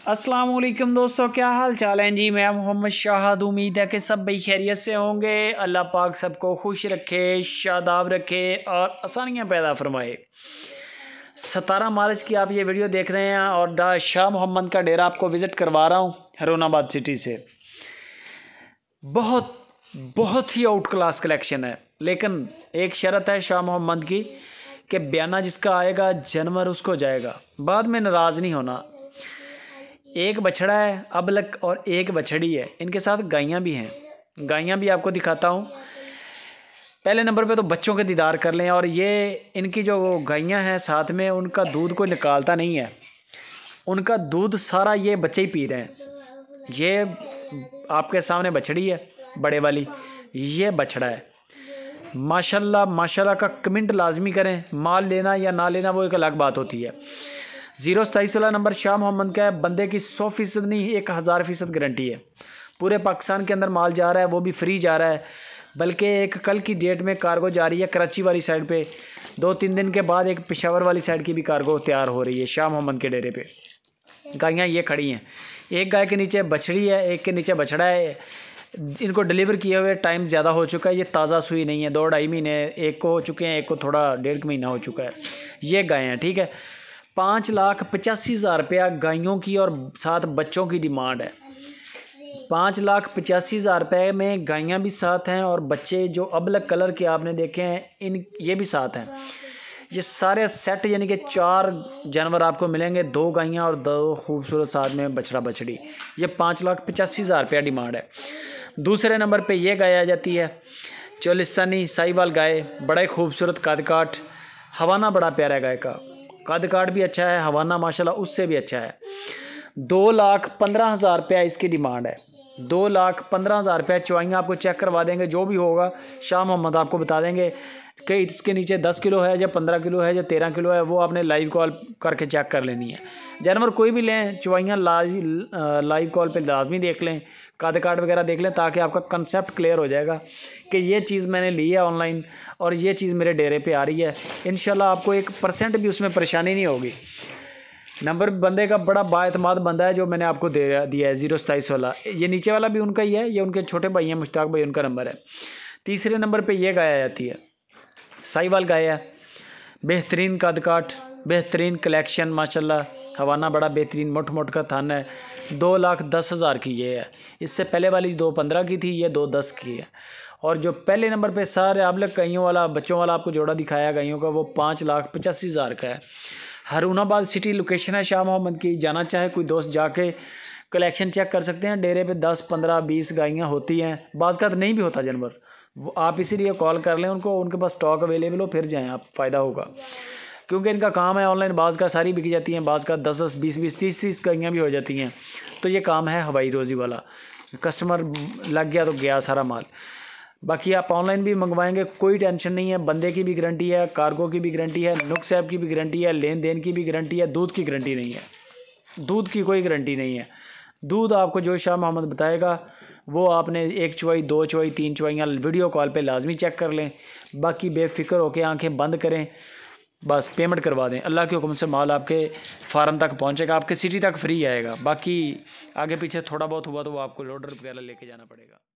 अस्सलाम वालेकुम दोस्तों, क्या हाल चाल है जी। मैं मोहम्मद शाह, उम्मीद है कि सब भाई खैरियत से होंगे। अल्लाह पाक सबको खुश रखे, शादाब रखे और आसानियाँ पैदा फरमाए। 17 मार्च की आप ये वीडियो देख रहे हैं और शाह मोहम्मद का डेरा आपको विज़िट करवा रहा हूँ हरोनाबाद सिटी से। बहुत बहुत ही आउट क्लास कलेक्शन है, लेकिन एक शर्त है शाह मोहम्मद की कि बयाना जिसका आएगा जानवर उसको जाएगा। बाद में नाराज़ नहीं होना। एक बछड़ा है अबलक और एक बछड़ी है, इनके साथ गायें भी हैं। गायें भी आपको दिखाता हूँ। पहले नंबर पे तो बच्चों के दीदार कर लें। और ये इनकी जो गायें हैं साथ में, उनका दूध कोई निकालता नहीं है, उनका दूध सारा ये बच्चे ही पी रहे हैं। ये आपके सामने बछड़ी है बड़े वाली, ये बछड़ा है। माशाल्लाह माशाल्लाह का कमेंट लाजमी करें। माल लेना या ना लेना वो एक अलग बात होती है। 027 वाला नंबर शाह मोहम्मद का है। बंदे की 100% नहीं 1000% गारंटी है। पूरे पाकिस्तान के अंदर माल जा रहा है, वो भी फ्री जा रहा है। बल्कि एक कल की डेट में कार्गो जा रही है कराची वाली साइड पे। 2-3 दिन के बाद एक पेशावर वाली साइड की भी कार्गो तैयार हो रही है शाह मोहम्मद के डेरे पे। गायें ये खड़ी हैं। एक गाय के नीचे बछड़ी है, एक के नीचे बछड़ा है। इनको डिलीवर किए हुए टाइम ज़्यादा हो चुका है। ये ताज़ा सुई नहीं है, 2-2.5 महीने एक को हो चुके हैं, एक को थोड़ा 1.5 महीना हो चुका है। ये गायें हैं, ठीक है। 5,85,000 रुपया गायों की और साथ बच्चों की डिमांड है। 5,85,000 रुपये में गायें भी साथ हैं और बच्चे जो अबलग कलर के आपने देखे हैं इन ये भी साथ हैं। ये सारे सेट यानी कि 4 जानवर आपको मिलेंगे, 2 गायें और 2 खूबसूरत साथ में बछड़ा बछड़ी। ये 5,85,000 रुपया डिमांड है। दूसरे नंबर पे ये गाय आ जाती है चोलिस्तानी साहिवाल गाय। बड़ा ही खूबसूरत कद काट, हवाना बड़ा प्यारा गाय का, कद काट भी अच्छा है, हवाना माशाल्लाह उससे भी अच्छा है। 2,15,000 रुपया इसकी डिमांड है। 2,15,000 रुपया। चवाइयाँ आपको चेक करवा देंगे, जो भी होगा शाह मोहम्मद आपको बता देंगे कि इसके नीचे 10 किलो है या 15 किलो है या 13 किलो है। वो आपने लाइव कॉल करके चेक कर लेनी है। जानवर कोई भी लें, चवाइयाँ लाइव कॉल पे लाजमी देख लें, कद काट वगैरह देख लें, ताकि आपका कंसेप्ट क्लियर हो जाएगा कि ये चीज़ मैंने ली है ऑनलाइन और ये चीज़ मेरे डेरे पे आ रही है। इंशाल्लाह आपको 1% भी उसमें परेशानी नहीं होगी। नंबर बंदे का बड़ा बाएतमाद बंदा है जो मैंने आपको दिया है 027 वाला। ये नीचे वाला भी उनका ही है, ये उनके छोटे भाई हैं मुश्ताक भाई, उनका नंबर है। तीसरे नंबर पे ये गाय आ जाती है, साहिवाल गाय है। बेहतरीन कद काट, बेहतरीन कलेक्शन माशाल्लाह, हवाना बड़ा बेहतरीन, मोट का थान है। 2,10,000 की ये है। इससे पहले वाली 2,15 की थी, ये 2,10 की है। और जो पहले नंबर पे सारे आप लोग गायों वाला बच्चों वाला आपको जोड़ा दिखाया गायों का, वो 5,85,000 का है। हरोनाबाद सिटी लोकेशन है शाह मोहम्मद की। जाना चाहे कोई दोस्त जाके कलेक्शन चेक कर सकते हैं। डेरे पे 10, 15, 20 गायें होती हैं। बाज़ का नहीं भी होता जानवर, आप इसीलिए कॉल कर लें उनको, उनके पास स्टॉक अवेलेबल हो फिर जाएं आप, फ़ायदा होगा। क्योंकि इनका काम है ऑनलाइन, बाज़ का सारी बिक जाती हैं, बाज़ का 10-10, 20-20, 30-30 गायें भी हो जाती हैं। तो ये काम है हवाई रोज़ी वाला। कस्टमर लग गया तो गया सारा माल। बाकी आप ऑनलाइन भी मंगवाएंगे, कोई टेंशन नहीं है। बंदे की भी गारंटी है, कार्गो की भी गारंटी है, नुक्स ऐप की भी गारंटी है, लेन देन की भी गारंटी है। दूध की गारंटी नहीं है, दूध की कोई गारंटी नहीं है। दूध आपको जो शाह मोहम्मद बताएगा वो आपने 1 चुवाई, 2 चुवाई, 3 चुवाइयाँ वीडियो कॉल पे लाजमी चेक कर लें। बाकी बेफिक्र होकर आंखें बंद करें, बस पेमेंट करवा दें। अल्लाह के हुक्म से माल आपके फार्म तक पहुंचेगा, आपके सिटी तक फ्री आएगा। बाकी आगे पीछे थोड़ा बहुत हुआ तो वो आपको लोडर वगैरह लेके जाना पड़ेगा।